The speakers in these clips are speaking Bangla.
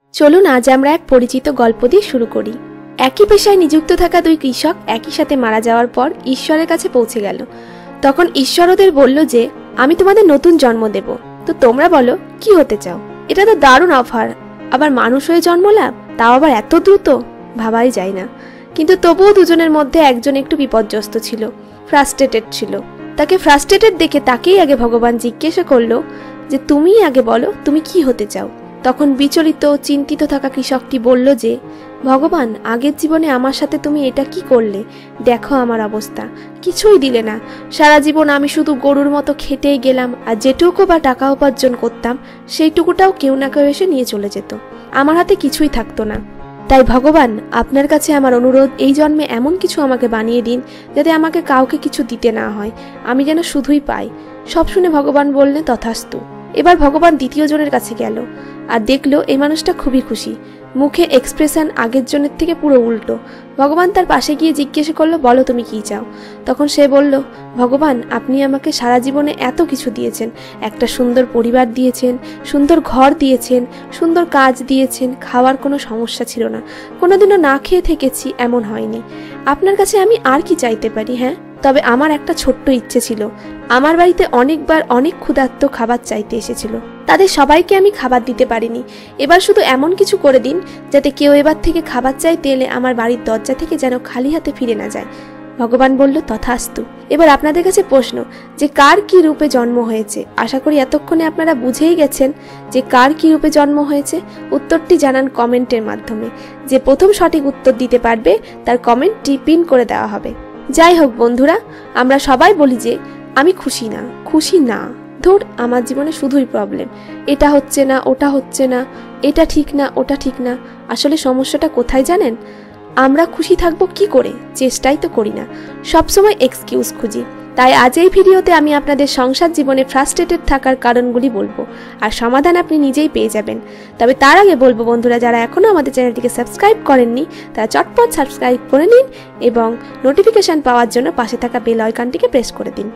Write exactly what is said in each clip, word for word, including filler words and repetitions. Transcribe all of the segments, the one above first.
চলুন আজ আমরা এক পরিচিত গল্প দিয়ে শুরু করি। একই পেশায় নিযুক্ত থাকা দুই কৃষক একই সাথে মারা যাওয়ার পর ঈশ্বরের কাছে পৌঁছে গেল। তখন ঈশ্বর ওদের বলল যে আমি তোমাদের নতুন জন্ম দেব, তো তোমরা বলো কি হতে চাও। এটা তো দারুণ অফার, আবার মানুষ হয়ে জন্ম লাভ, তাও আবার এত দ্রুত, ভাবাই যায় না। কিন্তু তবুও দুজনের মধ্যে একজন একটু বিপর্যস্ত ছিল, ফ্রাস্ট্রেটেড ছিল। তাকে ফ্রাস্ট্রেটেড দেখে তাকেই আগে ভগবান জিজ্ঞাসা করলো যে তুমি আগে বলো তুমি কি হতে চাও। তখন বিচলিত চিন্তিত থাকা কৃষকটি বলল যে ভগবান, আগের জীবনে আমার সাথে তুমি এটা কি করলে, দেখো আমার অবস্থা, কিছুই দিলে না। সারা জীবন আমি শুধু গরুর মতো খেটেই গেলাম, আর যেটুকু বা টাকা উপার্জন করতাম সেইটুকুটাও কেউ না কেউ এসে নিয়ে চলে যেত, আমার হাতে কিছুই থাকতো না। তাই ভগবান, আপনার কাছে আমার অনুরোধ, এই জন্মে এমন কিছু আমাকে বানিয়ে দিন যাতে আমাকে কাউকে কিছু দিতে না হয়, আমি যেন শুধুই পাই। সব শুনে ভগবান বললেন তথাস্তু। এবার ভগবান দ্বিতীয় জনের কাছে গেল আর দেখলো এই মানুষটা খুবই খুশি, মুখে এক্সপ্রেশন আগের জনের থেকে পুরো উল্টো। ভগবান তার পাশে গিয়ে জিজ্ঞাসা করলো বলো তুমি কি চাও। তখন সে বলল ভগবান, আপনি আমাকে সারা জীবনে এত কিছু দিয়েছেন, একটা সুন্দর পরিবার দিয়েছেন, সুন্দর ঘর দিয়েছেন, সুন্দর কাজ দিয়েছেন, খাওয়ার কোনো সমস্যা ছিল না, কোনোদিনও না খেয়ে থেকেছি এমন হয়নি। আপনার কাছে আমি আর কি চাইতে পারি? হ্যাঁ, তবে আমার একটা ছোট্ট ইচ্ছে ছিল। আমার বাড়িতে অনেকবার অনেক ক্ষুধার্ত খাবার চাইতে এসেছিল, তাদের সবাইকে আমি খাবার দিতে পারিনি। এবার শুধু এমন কিছু করে দিন যাতে কেউ এবার থেকে খাবার চাইতে এলে আমার বাড়ির দরজা থেকে যেন খালি হাতে ফিরে না যায়। ভগবান বলল তথাস্তু। এবার আপনাদের কাছে প্রশ্ন যে কার কি রূপে জন্ম হয়েছে। আশা করি এতক্ষণে আপনারা বুঝেই গেছেন যে কার কি রূপে জন্ম হয়েছে। উত্তরটি জানান কমেন্টের মাধ্যমে। যে প্রথম সঠিক উত্তর দিতে পারবে তার কমেন্টটি পিন করে দেওয়া হবে। যাই হোক বন্ধুরা, আমরা সবাই বলি যে আমি খুশি না, খুশি না, ধুর আমার জীবনে শুধুই প্রবলেম, এটা হচ্ছে না, ওটা হচ্ছে না, এটা ঠিক না, ওটা ঠিক না। আসলে সমস্যাটা কোথায় জানেন? আমরা খুশি থাকবো কি করে, চেষ্টাই তো করি না, সবসময় এক্সকিউজ খুঁজি। তাই আজ এই ভিডিওতে আমি আপনাদের সংসার জীবনে ফ্রাস্ট্রেটেড থাকার কারণগুলি বলবো, আর সমাধান আপনি নিজেই পেয়ে যাবেন। তবে তার আগে বলবো বন্ধুরা, যারা এখনও আমাদের চ্যানেলটিকে সাবস্ক্রাইব করেননি তারা চটপট সাবস্ক্রাইব করে নিন এবং নোটিফিকেশান পাওয়ার জন্য পাশে থাকা বেল আইকনটিকে প্রেস করে দিন।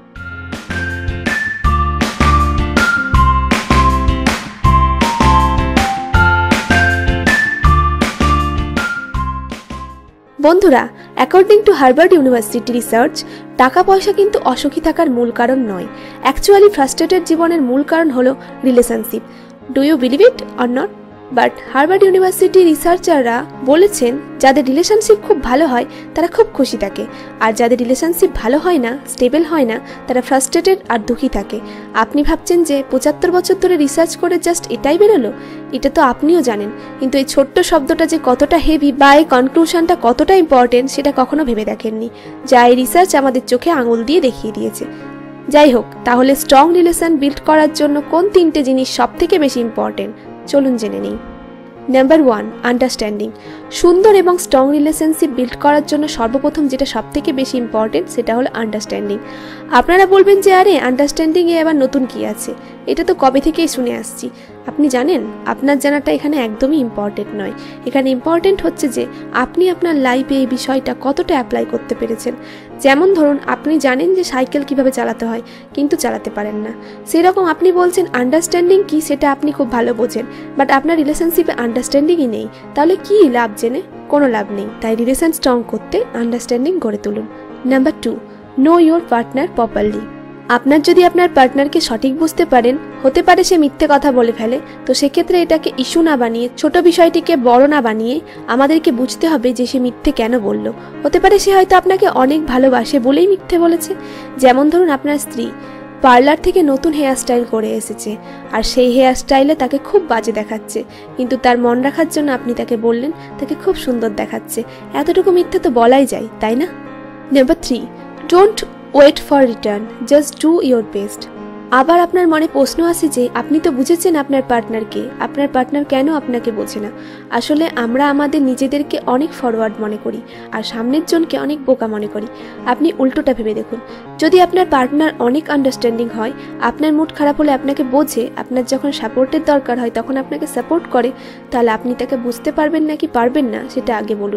বন্ধুরা, according to Harvard University research, টাকা পয়সা কিন্তু অসুখী থাকার মূল কারণ নয়। অ্যাকচুয়ালি ফ্রাস্ট্রেটেড জীবনের মূল কারণ হলো relationship. Do you believe it or not? But Harvard university রিসার্চাররা বলেছেন যাদের রিলেশনশিপ খুব ভালো হয় তারা খুব খুশি থাকে, আর যাদের রিলেশনশিপ ভালো হয় না, স্টেবল হয় না, তারা ফ্রাস্ট্রেটেড আর দুঃখী থাকে। আপনি ভাবছেন যে পঁচাত্তর বছর ধরে রিসার্চ করে জাস্ট এটাই বেরোলো? এটা তো আপনিও জানেন, কিন্তু এই ছোট্ট শব্দটা যে কতটা হেভি বা এই কনক্লুশনটা কতটা ইম্পর্টেন্ট সেটা কখনো ভেবে দেখেননি, যা এই রিসার্চ আমাদের চোখে আঙুল দিয়ে দেখিয়ে দিয়েছে। যাই হোক, তাহলে স্ট্রং রিলেশন বিল্ড করার জন্য কোন তিনটে জিনিস সব থেকে বেশি ইম্পর্টেন্ট চলুন জেনে নিই। Number one, understanding. সুন্দর এবং স্ট্রং রিলেশনশিপ বিল্ড করার জন্য সর্বপ্রথম যেটা সব থেকে বেশি ইম্পর্টেন্ট সেটা হলো আন্ডারস্ট্যান্ডিং। আপনারা বলবেন যে আরে আন্ডারস্ট্যান্ডিংয়ে আবার নতুন কি আছে, এটা তো কবে থেকেই শুনে আসছি। আপনি জানেন, আপনার জানাটা এখানে একদমই ইম্পর্টেন্ট নয়। এখানে ইম্পর্টেন্ট হচ্ছে যে আপনি আপনার লাইফে এই বিষয়টা কতটা অ্যাপ্লাই করতে পেরেছেন। যেমন ধরুন, আপনি জানেন যে সাইকেল কিভাবে চালাতে হয় কিন্তু চালাতে পারেন না, সেরকম আপনি বলছেন আন্ডারস্ট্যান্ডিং কি সেটা আপনি খুব ভালো বোঝেন, বাট আপনার রিলেশনশিপে আন্ডারস্ট্যান্ডিংই নেই। তাহলে কি লাভ জেনে? কোনো লাভ নেই। তাই রিলেশন স্ট্রং করতে আন্ডারস্ট্যান্ডিং গড়ে তুলুন। Number two, know your partner properly. আপনার যদি আপনার পার্টনারকে সঠিক বুঝতে পারেন, হতে পারে সে মিথ্যে কথা বলে ফেলে, তো সেক্ষেত্রে এটাকে ইস্যু না বানিয়ে, ছোট বিষয়টিকে বড় না বানিয়ে আমাদেরকে বুঝতে হবে যে সে মিথ্যে কেন বলল। হতে পারে সে হয়তো আপনাকে অনেক ভালোবাসে বলেই মিথ্যে বলেছে। যেমন ধরুন, আপনার স্ত্রী পার্লার থেকে নতুন হেয়ার স্টাইল করে এসেছে, আর সেই হেয়ার স্টাইলে তাকে খুব বাজে দেখাচ্ছে, কিন্তু তার মন রাখার জন্য আপনি তাকে বললেন তাকে খুব সুন্দর দেখাচ্ছে। এতটুকু মিথ্যে তো বলাই যায়, তাই না? Number three, don't wait for return, just do your best. আবার আপনার মনে প্রশ্ন আসে যে আপনি তো বুঝেছেন আপনার পার্টনারকে, আপনার পার্টনার কেন আপনাকে বোঝে না? আসলে আমরা আমাদের নিজেদেরকে অনেক ফরওয়ার্ড মনে করি আর সামনের জনকে অনেক বোকা মনে করি। আপনি উল্টোটা ভেবে দেখুন, যদি আপনার পার্টনার অনেক আন্ডারস্ট্যান্ডিং হয়, আপনার মুড খারাপ হলে আপনাকে বোঝে, আপনার যখন সাপোর্টের দরকার হয় তখন আপনাকে সাপোর্ট করে, তাহলে আপনি তাকে বুঝতে পারবেন নাকি পারবেন না সেটা আগে বলুন।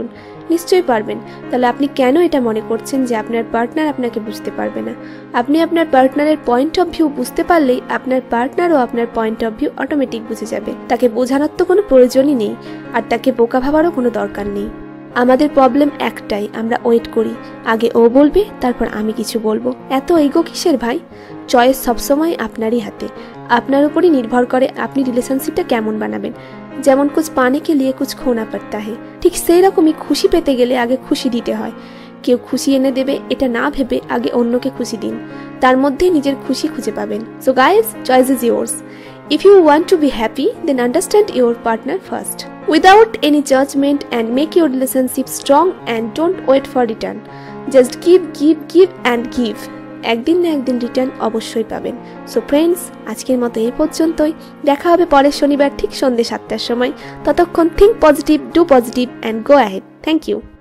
নিশ্চয়ই পারবেন। তাহলে আপনি কেন এটা মনে করছেন যে আপনার পার্টনার আপনাকে বুঝতে পারবে না? আপনি আপনার পার্টনারের পয়েন্ট অফ ভিউ বুঝতে পারলেই আপনার পার্টনারও আপনার পয়েন্ট অফ ভিউ অটোমেটিক বুঝে যাবে। তাকে বোঝানোর তো কোনো প্রয়োজনই নেই, আর তাকে বোকা ভাবারও কোনো দরকার নেই। আমাদের প্রবলেম একটাই, আমরা ওয়েট করি, আগে ও বলবে তারপর আমি কিছু বলবো। এত ইগো কিসের ভাই? চয়েস সবসময় আপনারই হাতে, আপনার উপরই নির্ভর করে আপনি রিলেশনশিপটা কেমন বানাবেন। যেমন কুছ পানে কে লিয়ে কুছ খোনা পড়তা হে, ঠিক সেই রকমই খুশি পেতে গেলে আগে খুশি দিতে হয়। কেউ খুশি এনে দেবে এটা না ভেবে আগে অন্যকে খুশি দিন, তার মধ্যেই নিজের খুশি খুঁজে পাবেন। So guys, choice is yours. If you want to be happy, then understand your partner first, without any judgment, and make your relationship strong and don't wait for return. Just give, give, give and give. একদিন না একদিন রিটার্ন অবশ্যই পাবেন। সো ফ্রেন্ডস, আজকের মতো এই পর্যন্তই। দেখা হবে পরের শনিবার ঠিক সন্ধ্যে সাতটার সময়। ততক্ষণ think positive, do positive and go ahead. Thank you.